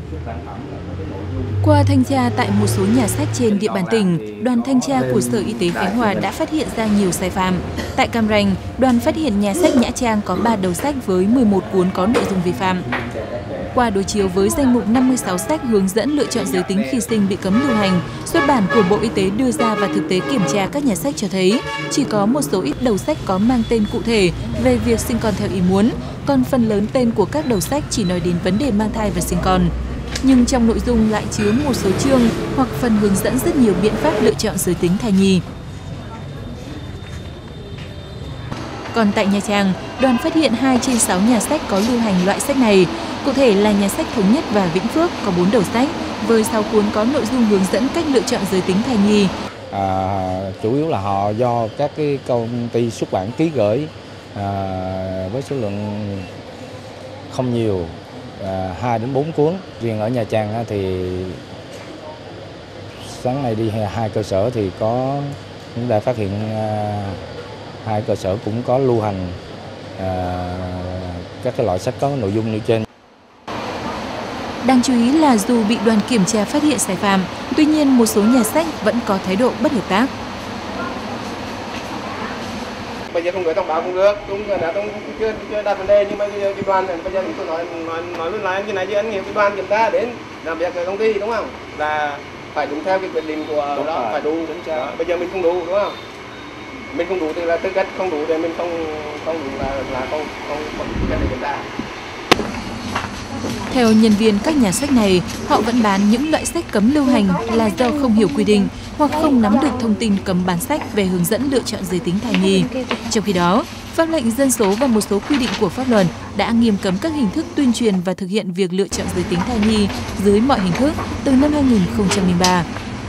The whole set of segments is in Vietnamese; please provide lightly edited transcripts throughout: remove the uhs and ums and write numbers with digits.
Qua thanh tra tại một số nhà sách trên địa bàn tỉnh, đoàn thanh tra của Sở Y tế Khánh Hòa đã phát hiện ra nhiều sai phạm. Tại Cam Ranh, đoàn phát hiện nhà sách Nhã Trang có 3 đầu sách với 11 cuốn có nội dung vi phạm. Qua đối chiếu với danh mục 56 sách hướng dẫn lựa chọn giới tính khi sinh bị cấm lưu hành, xuất bản của Bộ Y tế đưa ra và thực tế kiểm tra các nhà sách cho thấy chỉ có một số ít đầu sách có mang tên cụ thể về việc sinh con theo ý muốn, còn phần lớn tên của các đầu sách chỉ nói đến vấn đề mang thai và sinh con. Nhưng trong nội dung lại chứa một số chương hoặc phần hướng dẫn rất nhiều biện pháp lựa chọn giới tính thai nhi. Còn tại Nha Trang, đoàn phát hiện 2 trên 6 nhà sách có lưu hành loại sách này. Cụ thể là nhà sách Thống Nhất và Vĩnh Phước có 4 đầu sách, với 6 cuốn có nội dung hướng dẫn cách lựa chọn giới tính thai nhi. Chủ yếu là họ do các cái công ty xuất bản ký gửi với số lượng không nhiều, 2 đến 4 cuốn. Riêng ở Nha Trang thì sáng nay đi 2 cơ sở thì chúng ta phát hiện 2 cơ sở cũng có lưu hành các cái loại sách có nội dung như trên. Đáng chú ý là dù bị đoàn kiểm tra phát hiện sai phạm, tuy nhiên một số nhà sách vẫn có thái độ bất hợp tác. Bây giờ không gửi thông báo cũng được, cũng đã chưa đặt vấn đề, nhưng mà cái đoàn này bây giờ tôi nói luôn là cái này chứ anh nghiệp cái đoàn kiểm tra đến làm việc ở công ty, đúng không? Là phải đúng theo cái quyết định của đó, phải đủ. Bây giờ mình không đủ, đúng không? Mình không đủ thì là tư cách không đủ thì mình không đủ là không kiểm tra. Theo nhân viên các nhà sách này, họ vẫn bán những loại sách cấm lưu hành là do không hiểu quy định hoặc không nắm được thông tin cấm bán sách về hướng dẫn lựa chọn giới tính thai nhi. Trong khi đó, pháp lệnh dân số và một số quy định của pháp luật đã nghiêm cấm các hình thức tuyên truyền và thực hiện việc lựa chọn giới tính thai nhi dưới mọi hình thức từ năm 2003.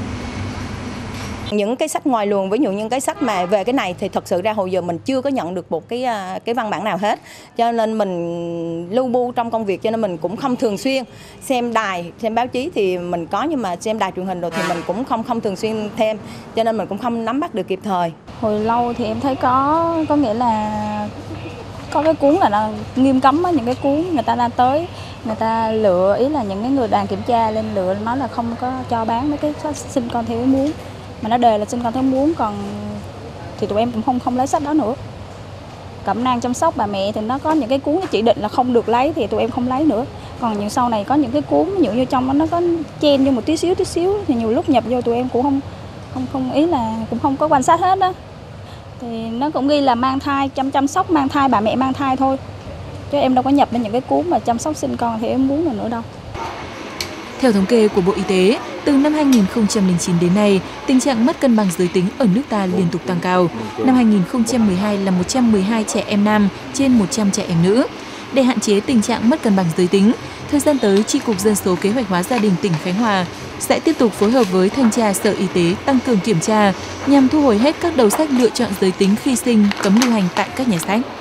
Những cái sách ngoài luồng, ví dụ những cái sách mà về cái này thì thật sự ra hồi giờ mình chưa có nhận được một cái văn bản nào hết. Cho nên mình lưu bu trong công việc, cho nên mình cũng không thường xuyên xem đài, xem báo chí thì mình có, nhưng mà xem đài truyền hình rồi thì mình cũng không thường xuyên thêm, cho nên mình cũng không nắm bắt được kịp thời. Hồi lâu thì em thấy có nghĩa là có cái cuốn là nghiêm cấm á, những cái cuốn người ta ra tới, người ta lựa, ý là những cái người đoàn kiểm tra lên lựa nói là không có cho bán mấy cái sách sinh con theo ý muốn. Mà nó đề là sinh con theo muốn, còn thì tụi em cũng không lấy sách đó nữa. Cẩm nang chăm sóc bà mẹ thì nó có những cái cuốn chỉ định là không được lấy thì tụi em không lấy nữa. Còn nhiều sau này có những cái cuốn ví dụ như trong nó có chen vô một tí xíu thì nhiều lúc nhập vô tụi em cũng không ý là cũng không có quan sát hết đó. Thì nó cũng ghi là mang thai, chăm sóc mang thai, bà mẹ mang thai thôi. Chứ em đâu có nhập lên những cái cuốn mà chăm sóc sinh con thì em muốn nữa đâu. Theo thống kê của Bộ Y tế, từ năm 2009 đến nay, tình trạng mất cân bằng giới tính ở nước ta liên tục tăng cao. Năm 2012 là 112 trẻ em nam trên 100 trẻ em nữ. Để hạn chế tình trạng mất cân bằng giới tính, thời gian tới, Chi cục Dân số Kế hoạch hóa gia đình tỉnh Khánh Hòa sẽ tiếp tục phối hợp với thanh tra Sở Y tế tăng cường kiểm tra nhằm thu hồi hết các đầu sách lựa chọn giới tính khi sinh cấm lưu hành tại các nhà sách.